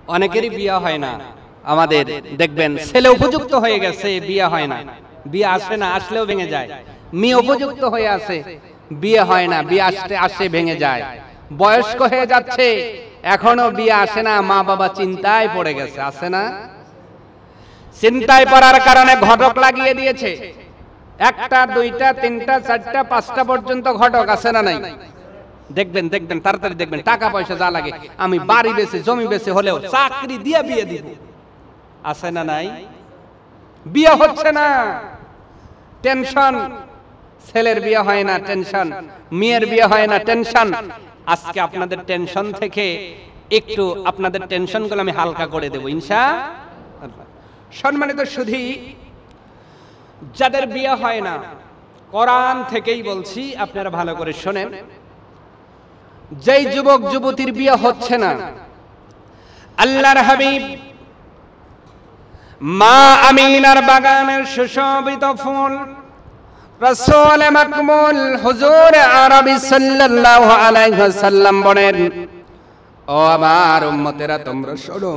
অনেকেরই বিয়ে হয় না, আমাদের দেখবেন ছেলে উপযুক্ত হয়ে গেছে, বিয়ে হয় না, বিয়ে আসে না, আসলেও ভেঙে যায়। মেয়ে উপযুক্ত হয়ে আছে, বিয়ে হয় না, বিয়ে আসে ভেঙে যায়। বয়স্ক হয়ে যাচ্ছে, এখনো বিয়ে আসে না, মা বাবা চিন্তায় পড়ে গেছে, আছে না? চিন্তায় পড়ার কারণে ঘটক লাগিয়ে দিয়েছে, একটা দুইটা তিনটা চারটা পাঁচটা পর্যন্ত ঘটক, আছে না নাই? দেখবেন দেখবেন তাড়াতাড়ি দেখবেন, টাকা পয়সা যা লাগে আমি বাড়ি বেচে জমি বেচে হলেও চাকরি দিয়ে বিয়ে দিব, আছে না নাই? বিয়ে হচ্ছে না, টেনশন। ছেলের বিয়ে হয় না, টেনশন। মেয়ের বিয়ে হয় না, টেনশন। আজকে আপনাদের টেনশন থেকে একটু আপনাদের টেনশনগুলো আমি হালকা করে দেব ইনশাআল্লাহ। সম্মানিত সুধী, যাদের বিয়ে হয় না, কোরআন থেকেই বলছি, আপনারা ভালো করে শোনেন। যেই যুবক যুবতীর বিয়ে হচ্ছে না, আল্লাহর হাবিব মা আমিনার বাগানের সুশোভিত ফুল রাসূল মাকমুল হুজুর আরবি সাল্লাল্লাহু আলাইহি ওয়াসাল্লাম বলেন, ও আমার উম্মতেরা তোমরা শোনো,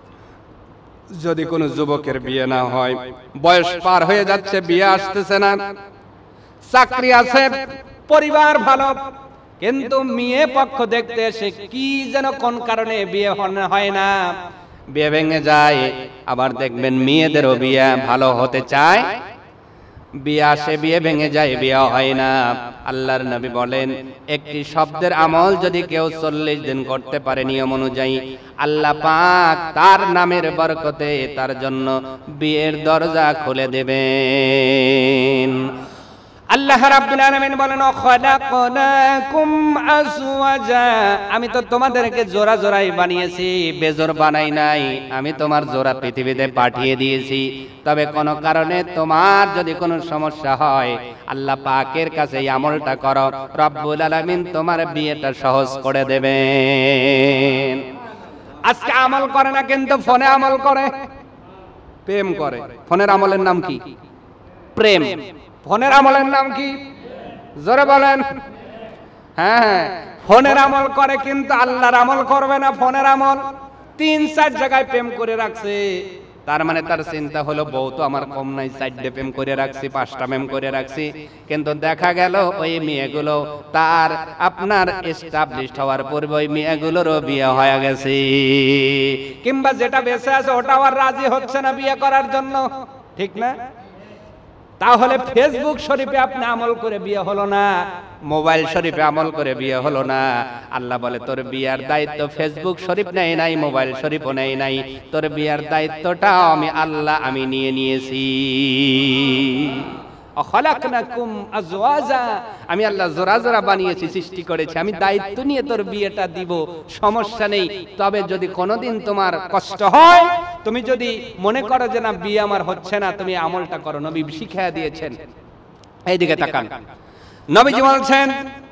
যদি কোনো যুবকের বিয়ে না হয়, বয়স পার হয়ে যাচ্ছে, বিয়ে আসতেছে না, চাকরি আছে, পরিবার ভালো, কিন্তু মেয়ে পক্ষ দেখতে এসে কি যেন কোন কারণে বিয়ে হয় না, বিয়ে ভেঙে যায়। আবার দেখবেন মেয়েদেরও বিয়ে ভালো হতে চায়, বিয়ে আসে, বিয়ে ভেঙে যায়, বিয়ে হয় না। আল্লাহর নবী বলেন, একটি শব্দের আমল যদি কেউ 40 দিন করতে পারে নিয়ম অনুযায়ী, আল্লাহ পাক তার নামের বরকতে তার জন্য বিয়ের দরজা খুলে দেবেন। আল্লাহ রাব্বুল আলামিন বলেন, খালাকনাকুম আজওয়াজা, আমি তো তোমাদেরকে জোড়া জোড়াই বানিয়েছি, বেজোড় বানাই নাই। আমি তোমার জোড়া পৃথিবীতে পাঠিয়ে দিয়েছি। তবে কোন কারণে তোমার যদি কোনো সমস্যা হয়, আল্লাহ পাকের কাছে এই আমলটা করো, রব্বুল আলামিন তোমার বিয়েটা সহজ করে দেবেন। আজকে আমল করে না, কিন্তু ফোনে আমল করে, প্রেম করে। ফোনের আমলের নাম কি? প্রেম। ফোনের আমলের নাম কি? জোরে বলেন। হ্যাঁ, ফোনের আমল করে, কিন্তু আল্লাহর আমল করবে না। ফোনের আমল 3-4 জায়গায় প্রেম করে রাখছে, তার মানে তার চিন্তা হলো বউ তো আমার কম নাই, 4টে প্রেম করে রাখছি, 5টা প্রেম করে রাখছি। কিন্তু দেখা গেল ওই মেয়েগুলো তার আপনার এস্টাবলিশড হওয়ার পূর্বে ওই মেয়েগুলোরও বিয়ে হয়ে গেছে, কিংবা যেটা বেঁচে আছে ওটাও আর রাজি হচ্ছে না বিয়ে করার জন্য, ঠিক না? তাহলে ফেসবুক শরীফে আপনি আমল করে বিয়ে হলো না, মোবাইল শরীফে আমল করে বিয়ে হলো না। আল্লাহ বলে, তোর বিয়ার দায়িত্ব ফেসবুক শরীফ নেই নাই, মোবাইল শরীফও নেই নাই, তোর বিয়ার দায়িত্বটা আমি আল্লাহ আমি নিয়ে নিয়েছি। খালাকনাকুম আজওয়াজা, আমি আল্লাহ জোড়া জোড়া বানিয়েছি, সৃষ্টি করেছি, আমি দায়িত্ব নিয়ে তোর বিয়েটা দিব, সমস্যা নেই। তবে যদি কোনোদিন তোমার কষ্ট হয়, তুমি যদি মনে করো যে না বিয়ে আমার হচ্ছে না, তুমি আমলটা করো, নবী শিখিয়ে দিয়েছেন। এইদিকে তাকান, নবীজি বলছেন,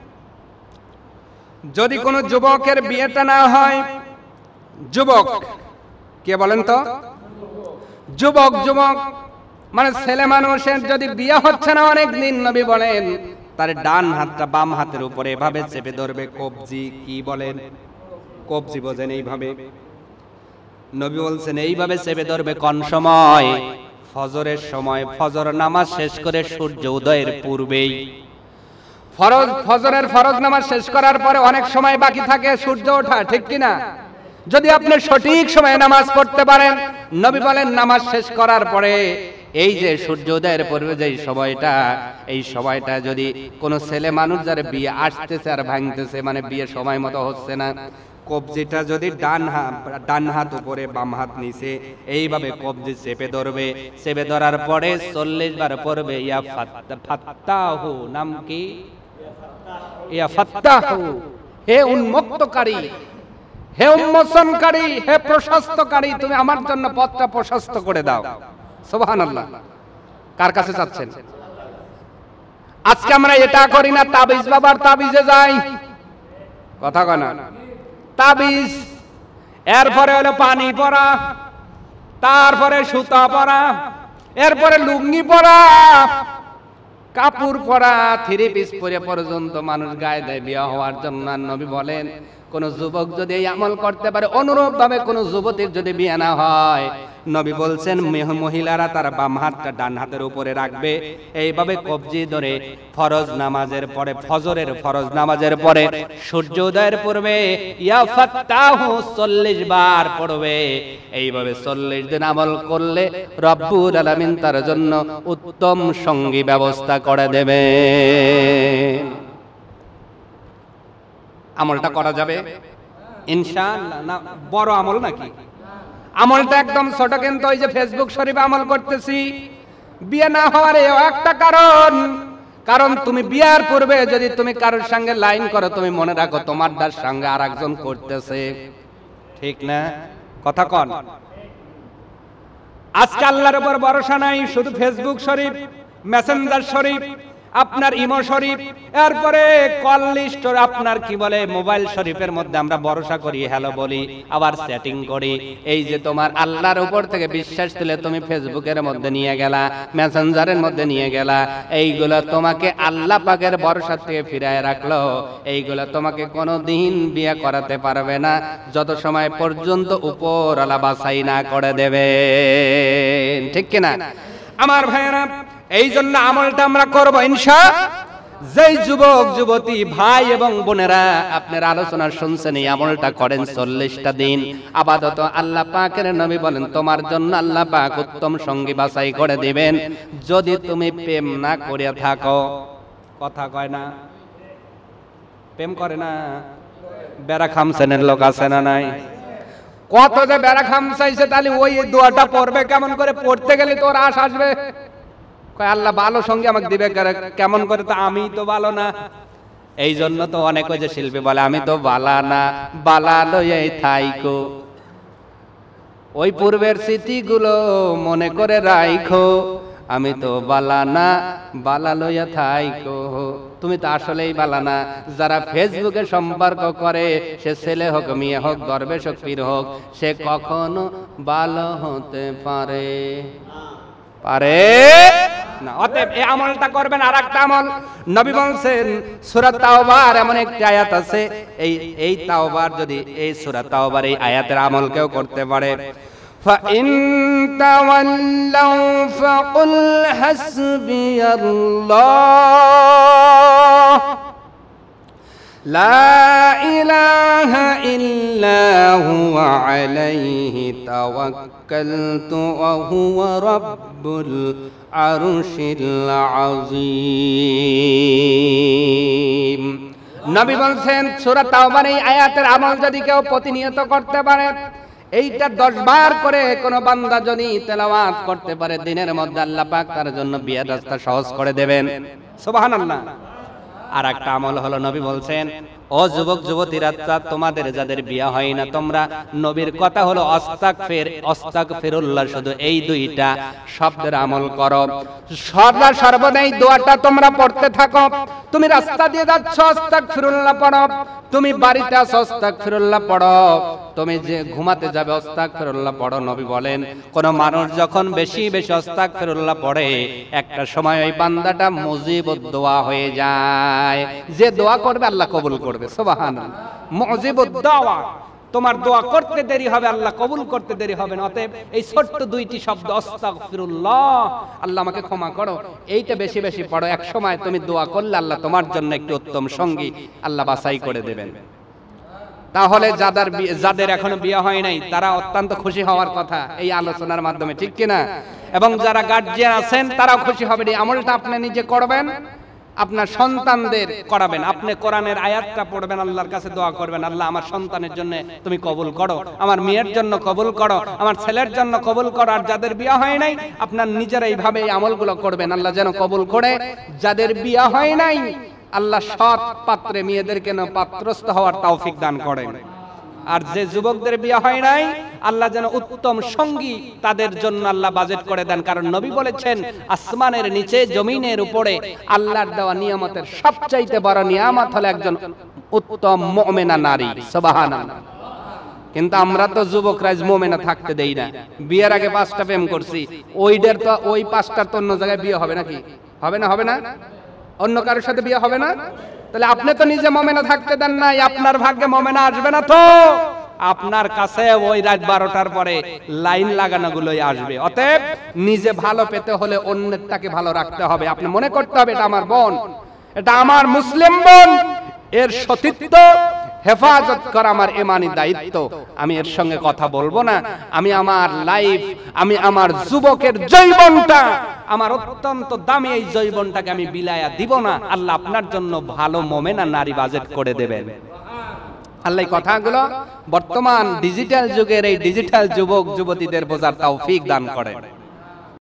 যদি কোনো যুবকের বিয়েটা না হয়, যুবক কে বলেন তো? যুবক, যুবক মানে ছেলে মানুষের যদি বিয়ে হচ্ছে না অনেক দিন, নবী বলেন তার ডান হাতটা বাম হাতের উপরে এভাবে চেপে ধরবে, কবজি কি বলেন? কবজি বোঝেন? এইভাবে নবী বলছেন এইভাবে চেপে ধরবে। কোন সময়? ফজরের সময়, ফজর নামাজ শেষ করে সূর্য উদয়ের পূর্বেই। ফজরের ফরজ নামাজ শেষ করার পরে অনেক সময় বাকি থাকে সূর্য ওঠা, ঠিক কিনা? যদি আপনি সঠিক সময়ে নামাজ পড়তে পারেন, নবী বলেন নামাজ শেষ করার পরে এই যে সূর্যোদয়ের পূর্বে যে সময়টা, এই সময়টা যদি কোনো ছেলে মানুষ যার বিয়ে আসতেছে আর ভাঙতেছে, মানে বিয়ে সময় মতো হচ্ছে না, কবজিটা যদি ডান হাত উপরে বাম হাত নিচে এইভাবে কবজি চেপে ধরবে, চেপে ধরার পরে 40 বার পড়বে ইয়া ফাত্তাহু, নাম কি? ইয়া ফাত্তাহু, হে উন্মুক্তকারী, হে উন্মোচনকারী, হে প্রশস্তকারী, তুমি আমার জন্য পথটা প্রশস্ত করে দাও। সুবহানাল্লাহ। কার কাছে যাচ্ছেন? আজকে আমরা এটা করি না, তাবিজ বাবার তাবিজে যাই, কথা কয় না? তাবিজ, এরপরে হলো পানি পরা, তারপরে সুতা পরা, এরপরে লুঙ্গি পরা, কাপড় পরা, 3 পিস পরে পর্যন্ত মানুষ গায়ে দেয় বিয়ে হওয়ার জন্য। নবী বলেন কোন যুবক যদি এই আমল করতে পারে, অনুরূপ ভাবে কোন যুবতীর যদি বিয়ে না হয়, নবী বলছেন মহিলারা তার বাম হাতটা ডান হাতের উপরে রাখবে, এইভাবে কবজি ধরে ফরজ নামাজের পরে, ফজরের ফরজ নামাজের পরে সূর্যোদয়ের পূর্বে ইয়া ফাত্তাহু 40 বার পড়বে। এইভাবে 40 দিন আমল করলে রব্বুল আলামিন তার জন্য উত্তম সঙ্গী ব্যবস্থা করে দেবে। আমলটা করা যাবে ইনশাআল্লাহ। না বড় আমল নাকি? আমলটা একদম ছোট, কিন্তু ওই যে ফেসবুক শরীফে আমল করতেছি, বিয়ে না হওয়ার একটা কারণ তুমি বিয়ার পূর্বে যদি তুমি কারোর সঙ্গে লাইন করো, তুমি মনে রাখো তোমার দার সঙ্গে আর একজন করতেছে, ঠিক না? কথা কন। আজকে আল্লাহর উপর ভরসা নাই, শুধু ফেসবুক শরীফ, মেসেঞ্জার শরীফ, আপনার ইমো শরীফ, এরপরে কল লিস্ট, আপনার কি বলে মোবাইল শরীফের মধ্যে আমরা ভরসা করি, হ্যালো বলি, আবার সেটিং করি। এই যে তোমার আল্লাহর উপর থেকে বিশ্বাস তুলে তুমি ফেসবুকের মধ্যে নিয়ে গেলা, মেসেঞ্জারের মধ্যে নিয়ে গেলা, এইগুলো তোমাকে আল্লাহ পাকের ভরসা থেকে ফিরায় রাখলো। এইগুলো তোমাকে কোনোদিন বিয়ে করাতে পারবে না, যত সময় পর্যন্ত উপরওয়ালা বাছাই না করে দেবে, ঠিক কিনা আমার ভাইয়েরা? এই জন্য আমলটা আমরা করব ইনশাআল্লাহ। যেই যুবক যুবতী ভাই এবং বোনেরা আপনারা আলোচনা শুনছেন, এই আমলটা করেন 40টা দিন আপাতত। আল্লাহ পাকের নবী বলেন তোমার জন্য আল্লাহ পাক উত্তম সঙ্গী বাছাই করে দিবেন, যদি তুমি প্রেম না করে থাকো। কথা কয় না? প্রেম করে না? বেড়া খামছেনের লোক আছে না নাই? কত যে বেড়া খামচাইছে, তাহলে ওই দোয়াটা পড়বে কেমন করে? পড়তে গেলে তোর আশ আসবে, আল্লাহ ভালো সঙ্গে আমাকে দিবে কেমন করে? তো আমি তো ভালো না। এই জন্য তো অনেক ওই যে শিল্পী বলে আমি তো বালা না, বালা লই থাইকো, ওই পূর্বের স্মৃতিগুলো মনে করে রাইখো, আমি তো বালা না, বালা লইয়া থাইকো। তুমি তো আসলেই বালা না। যারা ফেসবুকে সম্পর্ক করে, সে ছেলে হোক, মেয়ে হোক, দরবেশ হোক, পীর হোক, সে কখনো ভালো হতে পারে না। অতএব এই আমলটা করবেন। আর একটা আমল নবী বলছেন, সূরা তাওবার এমন একটি আয়াত আছে, এই তাওবার যদি, এই সূরা তাওবার এই আয়াতের আমল কেউ করতে পারে, فَإِن تَوَلَّوْا فَقُلْ حَسْبِيَ اللَّهُ لَا إِلَٰهَ إِلَّا هُوَ عَلَيْهِ تَوَكَّلْتُ وَهُوَ رَبُّ الْعَرْشِ الْعَظِيمِ। নবী বলেন সূরা তাওবার এই আয়াতের আমল যদি কেউ প্রতিনিয়ত করতে পারে, এইটা 10 বার করে কোন বান্দা যদি তেলাওয়াত করতে পারে, দিনের মধ্যে আল্লাহ পাক তার জন্য বিয়ের রাস্তা সহজ করে দেবেন। সুবহানাল্লাহ। আর একটা আমল হলো, নবী বলছেন ও যুবক যুবতীরা, তোমাদের যাদের বিয়ে হয় না, তোমরা নবীর কথা হলো আস্তাগফিরুল্লাহ, শুধু এই দুইটা শব্দের আমল করো। সর্বদা এই দোয়াটা তোমরা পড়তে থাকো। তুমি রাস্তা দিয়ে যাচ্ছ, আস্তাগফিরুল্লাহ পড়ো। তুমি বাড়িতে আছো, আস্তাগফিরুল্লাহ পড়ো। তুমি যে ঘুমাতে যাবে, আস্তাগফিরুল্লাহ পড়ো। নবী বলেন কোন মানুষ যখন বেশি বেশি আস্তাগফিরুল্লাহ পড়ে, একটা সময় ওই বান্দাটা মুজিবুদ দোয়া হয়ে যায়। যে দোয়া করবে আল্লাহ কবুল করবে। সুবহানাল্লাহ। মুজিবুদ দোয়া, তোমার দোয়া করতে দেরি হবে, আল্লাহ কবুল করতে দেরি হবে না। অতএব এই ছোট্ট দুইটি শব্দ আস্তাগফিরুল্লাহ, আল্লাহ আমাকে ক্ষমা করো, এইটা বেশি বেশি পড়ো। এক সময় তুমি দোয়া করলে আল্লাহ তোমার জন্য একটি উত্তম সঙ্গী আল্লাহ বাছাই করে দেবেন। তাহলে যাদের এখনো বিয়ে হয় নাই, তারা অত্যন্ত খুশি হওয়ার কথা এই আলোচনার মাধ্যমে, ঠিক কিনা? এবং যারা গার্জিয়ান আছেন তারাও খুশি হবেন। এই আমলটা আপনি নিজে করবেন, আপনার সন্তানদের করাবেন। আপনি কোরআনের আয়াতটা পড়বেন, আল্লাহর কাছে দোয়া করবেন, আল্লাহ আমার সন্তানের জন্য তুমি কবুল করো, আমার মেয়ের জন্য কবুল করো, আমার ছেলের জন্য কবুল করো। আর যাদের বিয়ে হয় নাই, আপনার নিজেরা এইভাবে এই আমলগুলো করবেন, আল্লাহ যেন কবুল করে। যাদের বিয়ে হয় নাই, আল্লাহ সৎ পাত্রে মেয়েদেরকে পাত্রস্থ হওয়ার তৌফিক দান করেন। আর যে যুবকদের বিয়ে হয় নাই, আল্লাহ যেন উত্তম সঙ্গী তাদের জন্য আল্লাহ বাজেট করে দেন। কারণ নবী বলেছেন আসমানের নিচে জমিনের উপরে আল্লাহর দেওয়া নিয়ামতের সবচাইতে বড় নিয়ামত হলো একজন উত্তম মুমিনা নারী। সুবহানাল্লাহ। কিন্তু আমরা তো যুবকরা মুমিনা থাকতে দেই না। বিয়ের আগে 5টা প্রেম করছি, ওইদের তো ওই 5টার তো অন্য জায়গায় বিয়ে হবে নাকি? হবে না? হবে না? অন্য কারোর সাথে বিয়ে হবে না? তাহলে আপনি তো নিজে মোমেনা থাকতে দেন নাই, আপনার ভাগ্যে মোমেনা আসবে না তো আপনার কাছে ওই রাত 12টার পরে লাইন লাগানো গুলোই আসবে। অতএব নিজে ভালো পেতে হলে অন্যটাকে ভালো রাখতে হবে। আপনি মনে করতে হবে এটা আমার বোন, এটা আমার মুসলিম বোন, এর সতীত্ব হেফাজত করা আমার ইমানি দায়িত্ব। আমি এর সঙ্গে কথা বলবো না, আমি আমার লাইফ, আমি আমার যুবকের যৌবনটা, আমার অত্যন্ত দামি এই যৌবনটাকে আমি বিলায়া দিব না। আল্লাহ আপনার জন্য ভালো মোমেনা নারী বাজেট করে দেবেন। আল্লাহ কথাগুলো বর্তমান ডিজিটাল যুগের এই ডিজিটাল যুবক যুবতীদের বোঝার তৌফিক দান করেন।